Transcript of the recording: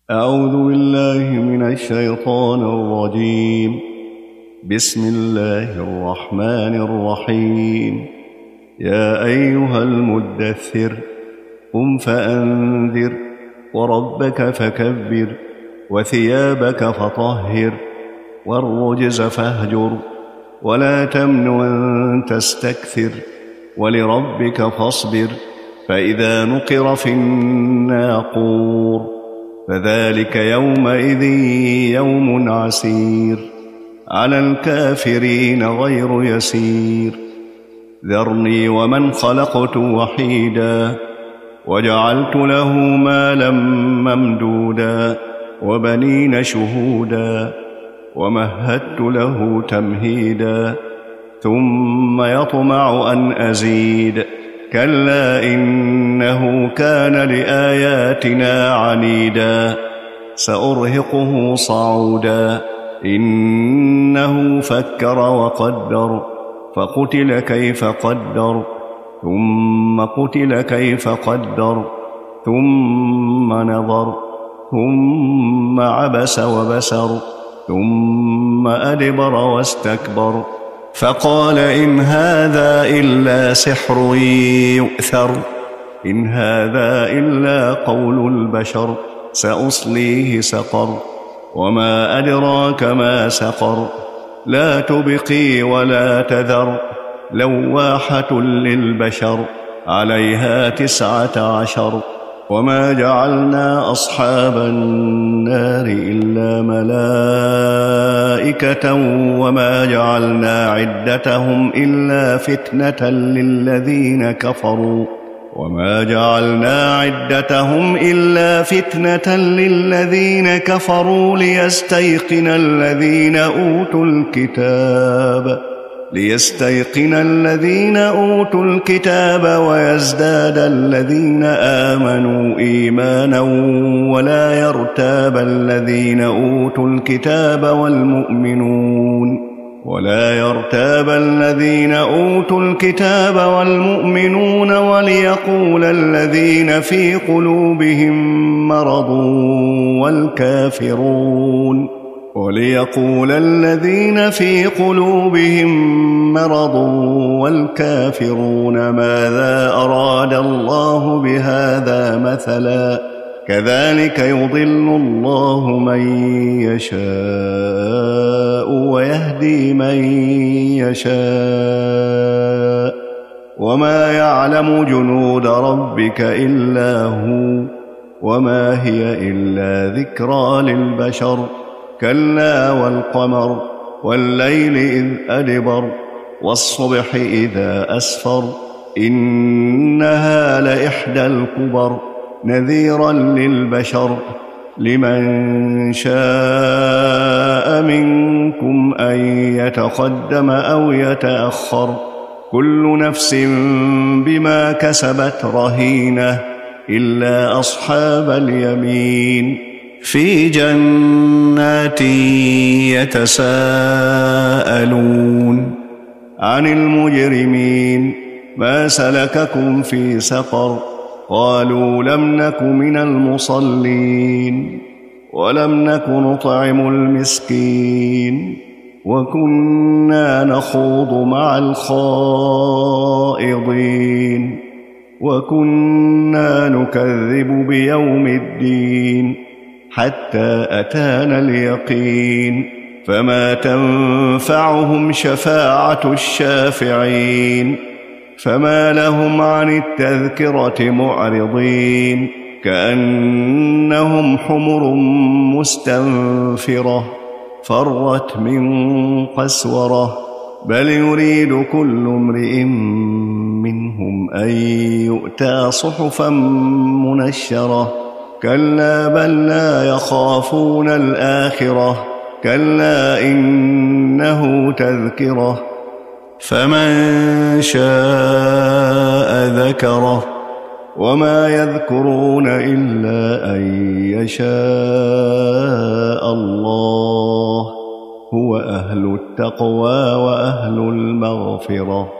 أعوذ بالله من الشيطان الرجيم. بسم الله الرحمن الرحيم. يا أيها المدثر قم فأنذر وربك فكبر وثيابك فطهر والرجز فاهجر ولا تمنن تستكثر ولربك فاصبر فإذا نقر في الناقور فذلك يومئذ يوم عسير على الكافرين غير يسير. ذرني ومن خلقت وحيدا وجعلت له مالا ممدودا وبنين شهودا ومهدت له تمهيدا ثم يطمع أن أزيد كلا إنه كان لآياتنا عنيدا سأرهقه صعودا إنه فكر وقدر فقتل كيف قدر ثم قتل كيف قدر ثم نظر ثم عبس وبسر ثم أدبر واستكبر فقال إن هذا إلا سحر يؤثر إن هذا إلا قول البشر سأصليه سقر وما أدراك ما سقر لا تبقي ولا تذر لواحة للبشر عليها 19 وما جعلنا أصحاب النار إلا ملائكة وما جعلنا عدتهم إلا فتنة للذين كفروا ليستيقن الذين أوتوا الكتاب ويزداد الذين آمنوا إيمانا ولا يرتاب الذين أوتوا الكتاب والمؤمنون وليقول الذين في قلوبهم مرض والكافرون ماذا أراد الله بهذا مثلا كذلك يضل الله من يشاء ويهدي من يشاء وما يعلم جنود ربك إلا هو وما هي إلا ذكرى للبشر كلا والقمر والليل إذ أدبر والصبح إذا أسفر إنها لإحدى الكبر نذيرا للبشر لمن شاء منكم أن يتقدم أو يتأخر كل نفس بما كسبت رهينة إلا أصحاب اليمين في جنات يتساءلون عن المجرمين ما سلككم في سقر قالوا لم نك من المصلين ولم نك نطعم المسكين وكنا نخوض مع الخائضين وكنا نكذب بيوم الدين حتى أتانا اليقين فما تنفعهم شفاعة الشافعين فما لهم عن التذكرة معرضين كأنهم حمر مستنفرة فرت من قسورة بل يريد كل امرئ منهم أن يؤتى صحفا منشرة كلا بل لا يخافون الآخرة كلا إنه تذكرة فمن شاء ذكره وما يذكرون إلا أن يشاء الله هو أهل التقوى وأهل المغفرة.